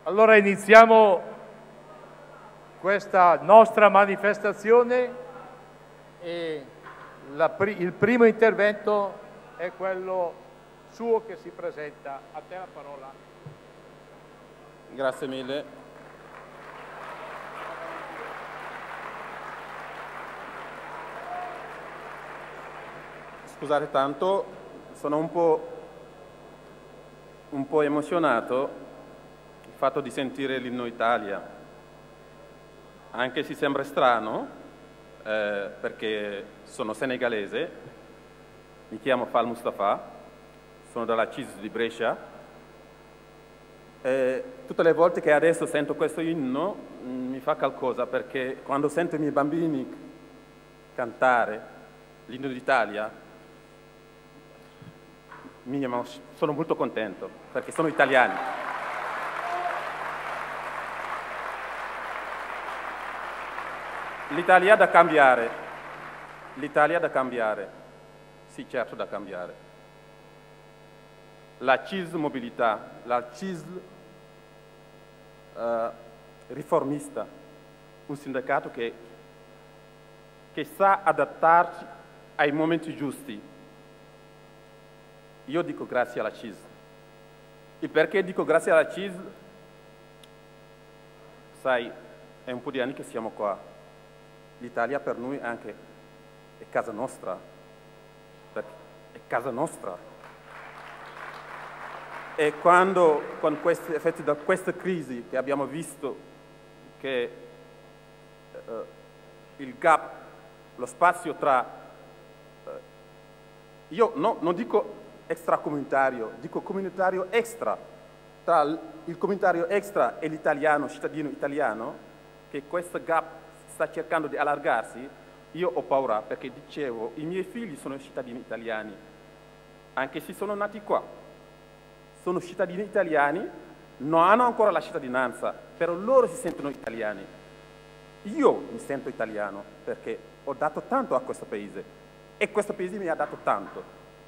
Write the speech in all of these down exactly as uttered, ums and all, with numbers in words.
Allora iniziamo questa nostra manifestazione e la pri- il primo intervento è quello suo che si presenta. A te la parola. Grazie mille. Scusate tanto, sono un po', un po' emozionato il fatto di sentire l'inno Italia, anche se sembra strano, eh, perché sono senegalese, mi chiamo Fall Mustafa, sono dalla C I S di Brescia. E tutte le volte che adesso sento questo inno mh, mi fa qualcosa, perché quando sento i miei bambini cantare l'inno d'Italia mi emo- sono molto contento, perché sono italiani. L'Italia da cambiare, l'Italia da cambiare, sì certo da cambiare. La C I S Mobilità, la C I S eh, riformista, un sindacato che, che sa adattarsi ai momenti giusti. Io dico grazie alla C I S. E perché dico grazie alla C I S? Sai, è un po' di anni che siamo qua. L'Italia per noi anche è casa nostra, perché è casa nostra. E quando, con questi effetti da questa crisi che abbiamo visto che eh, il gap, lo spazio tra, eh, io no, non dico extracomunitario, dico comunitario extra, tra il comunitario extra e l'italiano, cittadino italiano, che questo gap sta cercando di allargarsi, io ho paura, perché dicevo, i miei figli sono cittadini italiani, anche se sono nati qua. Sono cittadini italiani, non hanno ancora la cittadinanza, però loro si sentono italiani. Io mi sento italiano perché ho dato tanto a questo paese e questo paese mi ha dato tanto.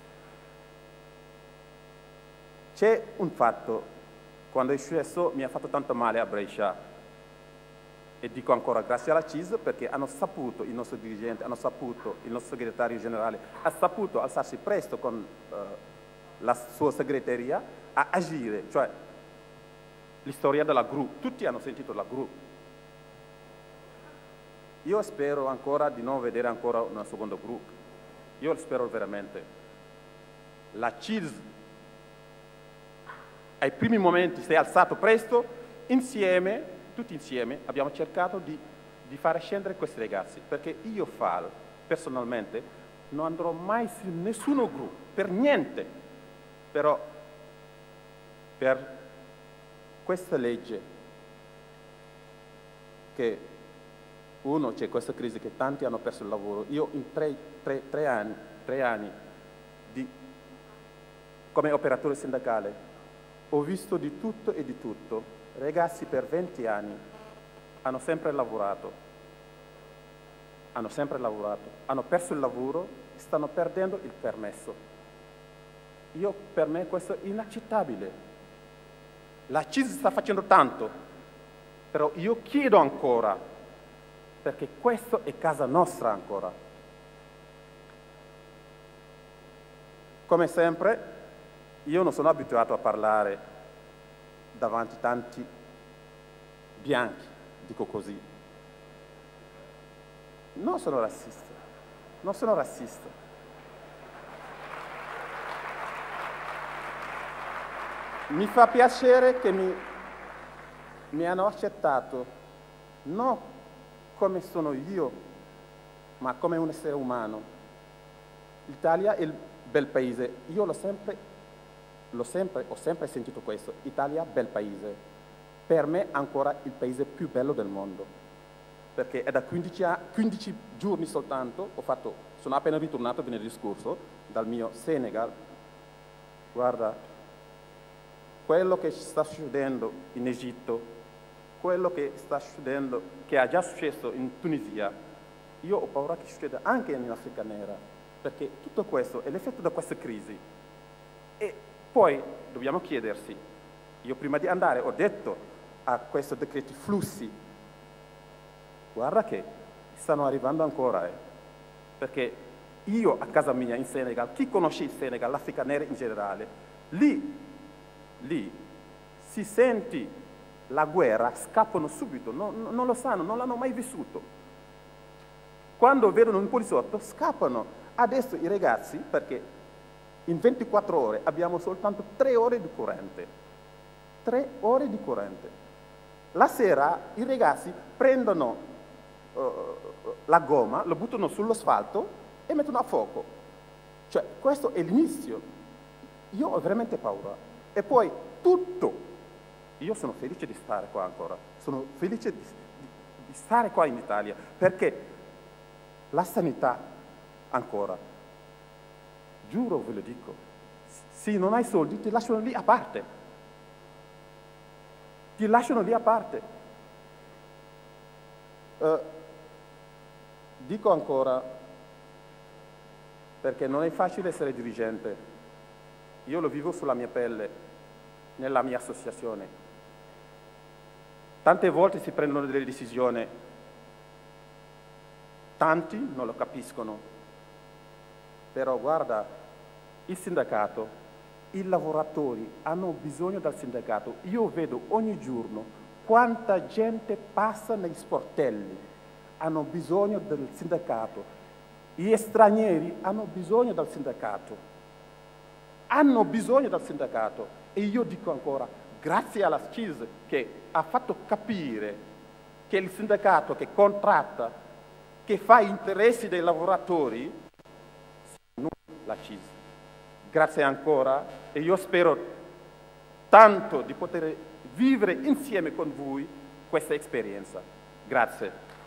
C'è un fatto, quando è successo mi ha fatto tanto male a Brescia, e dico ancora grazie alla C I S perché hanno saputo, il nostro dirigente, hanno saputo, il nostro segretario generale ha saputo alzarsi presto con eh, la sua segreteria a agire, cioè l'istoria della G R U, tutti hanno sentito la G R U. Io spero ancora di non vedere ancora una seconda G R U, io spero veramente. La C I S ai primi momenti si è alzato presto, insieme, tutti insieme abbiamo cercato di, di fare scendere questi ragazzi, perché io Fall, personalmente, non andrò mai su nessuno G R U, per niente, però per questa legge, che uno c'è questa crisi che tanti hanno perso il lavoro, io in tre, tre, tre anni, tre anni di, come operatore sindacale ho visto di tutto e di tutto. Ragazzi per venti anni hanno sempre lavorato, hanno sempre lavorato, hanno perso il lavoro e stanno perdendo il permesso. Io, per me questo è inaccettabile. La C I S sta facendo tanto, però io chiedo ancora, perché questo è casa nostra ancora. Come sempre, io non sono abituato a parlare davanti a tanti bianchi, dico così. Non sono razzista, non sono razzista. Mi fa piacere che mi, mi hanno accettato, non come sono io, ma come un essere umano. L'Italia è il bel paese, io l'ho sempre L'ho sempre, ho sempre sentito questo, Italia, bel paese. Per me ancora il paese più bello del mondo, perché è da quindici, quindici giorni soltanto, ho fatto, sono appena ritornato venerdì scorso dal mio Senegal. Guarda, quello che sta succedendo in Egitto, quello che sta succedendo, che ha già successo in Tunisia, io ho paura che succeda anche in Africa Nera, perché tutto questo è l'effetto di questa crisi. E poi dobbiamo chiedersi, io prima di andare ho detto, a questo decreto flussi, guarda che stanno arrivando ancora, eh. Perché io a casa mia in Senegal, chi conosce il Senegal, l'Africa nera in generale, lì, lì si senti la guerra, scappano subito, non, non lo sanno, non l'hanno mai vissuto. Quando vedono un poliziotto scappano. Adesso i ragazzi, perché in ventiquattro ore abbiamo soltanto tre ore di corrente, tre ore di corrente. La sera i ragazzi prendono uh, la gomma, lo buttano sull'asfalto e mettono a fuoco. Cioè, questo è l'inizio. Io ho veramente paura. E poi tutto. Io sono felice di stare qua ancora. Sono felice di, di, di stare qua in Italia, perché la sanità ancora, giuro ve lo dico, se non hai soldi ti lasciano lì a parte. Ti lasciano lì a parte. Uh, dico ancora, perché non è facile essere dirigente. Io lo vivo sulla mia pelle, nella mia associazione. Tante volte si prendono delle decisioni, tanti non lo capiscono, però guarda, il sindacato, i lavoratori hanno bisogno del sindacato. Io vedo ogni giorno quanta gente passa nei sportelli, hanno bisogno del sindacato. Gli stranieri hanno bisogno del sindacato, hanno bisogno del sindacato. E io dico ancora, grazie alla C I S che ha fatto capire che il sindacato che contratta, che fa interessi dei lavoratori, non la C I S. Grazie ancora e io spero tanto di poter vivere insieme con voi questa esperienza. Grazie.